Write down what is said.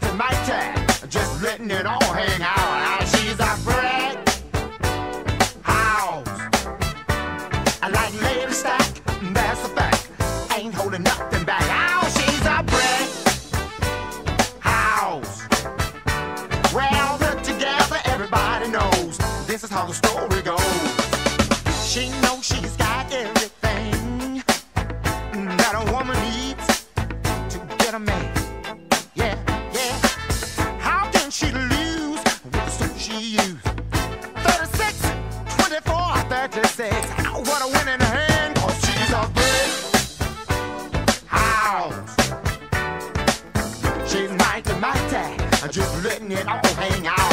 mighty, just letting it all hang out. Now she's a brick house, like Lady Stack, that's a fact. Ain't holding nothing back. Oh, she's a brick house. Well put together, everybody knows this is how the story goes. She knows she's got everything that a woman needs to get a man. Yeah, yeah. How can she lose with the suit she used? 36, 24, 36. What a winning hand, 'cause she's a brick house. She's mighty, mighty, just letting it all hang out.